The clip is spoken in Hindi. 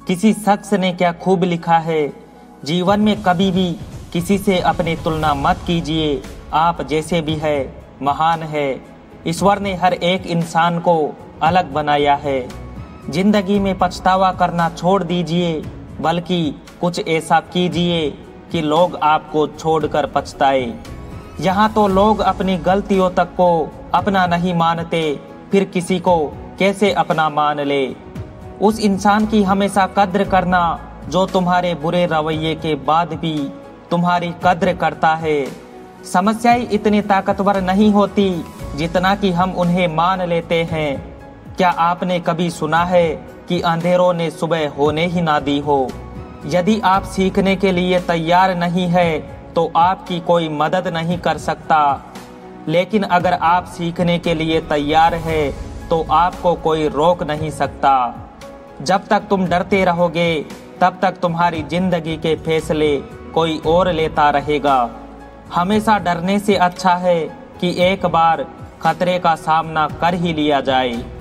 किसी शख्स ने क्या खूब लिखा है, जीवन में कभी भी किसी से अपनी तुलना मत कीजिए। आप जैसे भी है महान है। ईश्वर ने हर एक इंसान को अलग बनाया है। जिंदगी में पछतावा करना छोड़ दीजिए, बल्कि कुछ ऐसा कीजिए कि लोग आपको छोड़कर पछताए। यहाँ तो लोग अपनी गलतियों तक को अपना नहीं मानते, फिर किसी को कैसे अपना मान ले। उस इंसान की हमेशा कद्र करना जो तुम्हारे बुरे रवैये के बाद भी तुम्हारी कद्र करता है। समस्याएं इतनी ताकतवर नहीं होती जितना कि हम उन्हें मान लेते हैं। क्या आपने कभी सुना है कि अंधेरों ने सुबह होने ही ना दी हो? यदि आप सीखने के लिए तैयार नहीं है तो आपकी कोई मदद नहीं कर सकता, लेकिन अगर आप सीखने के लिए तैयार है तो आपको कोई रोक नहीं सकता। जब तक तुम डरते रहोगे तब तक तुम्हारी जिंदगी के फैसले कोई और लेता रहेगा। हमेशा डरने से अच्छा है कि एक बार खतरे का सामना कर ही लिया जाए।